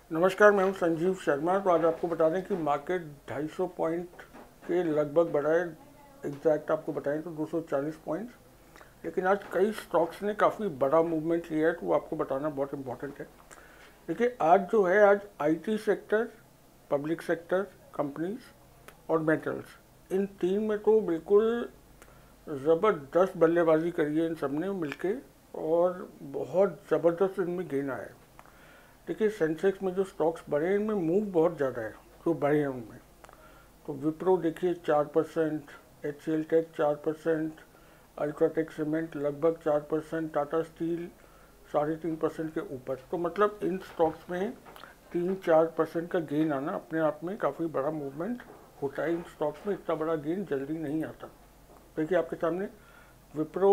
नमस्कार, मैं हूं संजीव शर्मा। तो आज आपको बता दें कि मार्केट 250 पॉइंट के लगभग बढ़ा है। एग्जैक्ट आपको बताएं तो 240 पॉइंट्स। लेकिन आज कई स्टॉक्स ने काफ़ी बड़ा मूवमेंट लिया है, तो वो आपको बताना बहुत इंपॉर्टेंट है। देखिए, आज जो है, आज IT sector, public sector companies और मेटल्स, इन तीन में तो बिल्कुल ज़बरदस्त बल्लेबाजी करी है इन सब ने मिलके, और बहुत ज़बरदस्त इनमें गेन आया है। देखिए, सेंसेक्स में जो स्टॉक्स बढ़े हैं, इनमें मूव बहुत ज़्यादा है जो बढ़े हैं उनमें। तो विप्रो देखिए 4%, HCL टेक 4%, अल्ट्राटेक सीमेंट लगभग 4%, टाटा स्टील 3.5% के ऊपर। तो मतलब इन स्टॉक्स में 3-4% का गेन आना अपने आप में काफ़ी बड़ा मूवमेंट होता है। इन स्टॉक्स में इतना बड़ा गेन जल्दी नहीं आता। देखिए आपके सामने विप्रो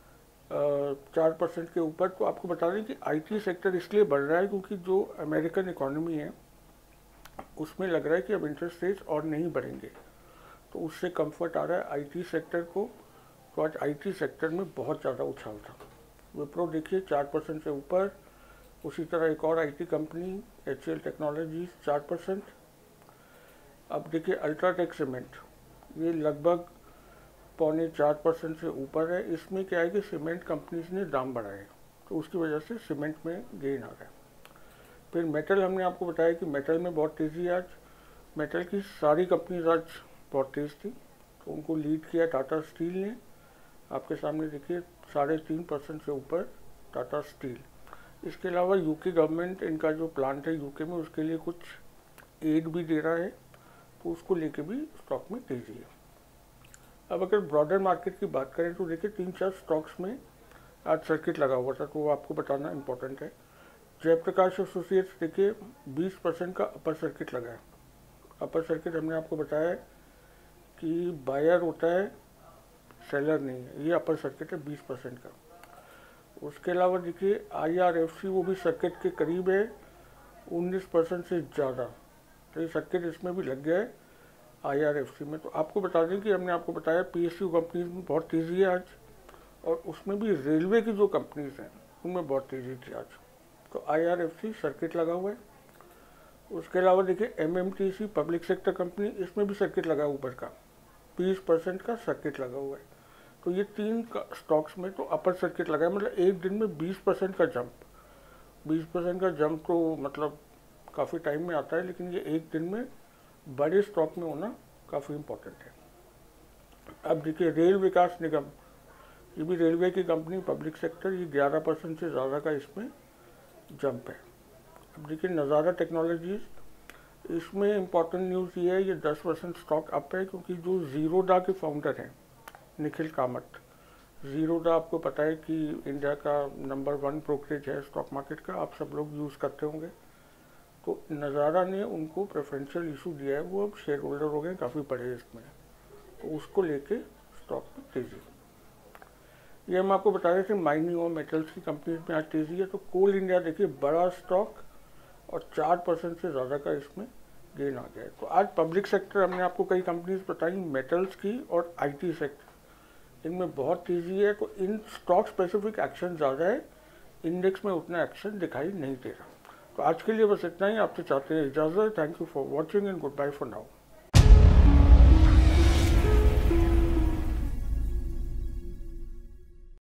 4% के ऊपर। तो आपको बता दें कि आईटी सेक्टर इसलिए बढ़ रहा है क्योंकि जो अमेरिकन इकोनॉमी है उसमें लग रहा है कि अब इंटरेस्ट रेट्स और नहीं बढ़ेंगे, तो उससे कंफर्ट आ रहा है आईटी सेक्टर को। तो आज आईटी सेक्टर में बहुत ज़्यादा उछाल था। विप्रो देखिए 4% से ऊपर। उसी तरह एक और आईटी कंपनी HCL टेक्नोलॉजीज 4%। अब देखिए अल्ट्राटेक सीमेंट, ये लगभग 3.25% से ऊपर है। इसमें क्या है कि सीमेंट कंपनीज ने दाम बढ़ाए, तो उसकी वजह से सीमेंट में गेन आ रहा है। फिर मेटल, हमने आपको बताया कि मेटल में बहुत तेज़ी है आज। मेटल की सारी कंपनीज आज बहुत तेज़ थी, तो उनको लीड किया टाटा स्टील ने। आपके सामने देखिए 3.5% से ऊपर टाटा स्टील। इसके अलावा यूके गवर्नमेंट, इनका जो प्लांट है यूके में, उसके लिए कुछ एड भी दे रहा है, तो उसको लेके भी स्टॉक में तेज़ी है। अब अगर ब्रॉडर मार्केट की बात करें तो देखिए 3-4 स्टॉक्स में आज सर्किट लगा हुआ था, तो वो आपको बताना इम्पोर्टेंट है। जयप्रकाश एसोसिएट्स देखिए 20% का अपर सर्किट लगा है। अपर सर्किट हमने आपको बताया कि बायर होता है, सेलर नहीं है। ये अपर सर्किट है 20% का। उसके अलावा देखिए IRFC, वो भी सर्किट के करीब है 19% से ज़्यादा। तो ये सर्किट इसमें भी लग गया है IRFC में। तो आपको बता दें कि हमने आपको बताया PSU कंपनीज में बहुत तेज़ी है आज, और उसमें भी रेलवे की जो कंपनीज हैं उनमें बहुत तेज़ी थी आज। तो IRFC सर्किट लगा हुआ है। उसके अलावा देखिए MMTC पब्लिक सेक्टर कंपनी, इसमें भी सर्किट लगा है ऊपर का, 20% का सर्किट लगा हुआ है। तो ये तीन स्टॉक्स में तो अपर सर्किट लगा है। मतलब एक दिन में 20% का जंप, 20% का जंप तो मतलब काफ़ी टाइम में आता है, लेकिन ये एक दिन में बड़े स्टॉक में होना काफ़ी इम्पोर्टेंट है। अब देखिए रेल विकास निगम, ये भी रेलवे की कंपनी, पब्लिक सेक्टर, ये 11% से ज़्यादा का इसमें जंप है। अब देखिए नज़ारा टेक्नोलॉजीज, इसमें इम्पॉर्टेंट न्यूज़ ये है, ये 10% स्टॉक अप है, क्योंकि जो ज़ीरोडा के फाउंडर हैं निखिल कामत, ज़ीरोडा आपको पता है कि इंडिया का नंबर 1 ब्रोकरेज है स्टॉक मार्केट का, आप सब लोग यूज़ करते होंगे। तो नज़ारा ने उनको प्रेफरेंशियल इशू दिया है, वो अब शेयर होल्डर हो गए काफ़ी बड़े इसमें, तो उसको लेके स्टॉक में तेज़ी। ये हम आपको बता रहे थे माइनिंग और मेटल्स की कंपनीज में आज तेज़ी है। तो कोल इंडिया देखिए बड़ा स्टॉक, और 4% से ज़्यादा का इसमें गेन आ गया है। तो आज पब्लिक सेक्टर हमने आपको कई कंपनीज बताई, मेटल्स की और आईटी सेक्टर, इनमें बहुत तेज़ी है। तो इन स्टॉक स्पेसिफिक एक्शन ज़्यादा है, इंडेक्स में उतना एक्शन दिखाई नहीं दे रहा। तो आज के लिए बस इतना ही। आपसे चाहते हैं इजाज़त। Thank you for watching and goodbye for now.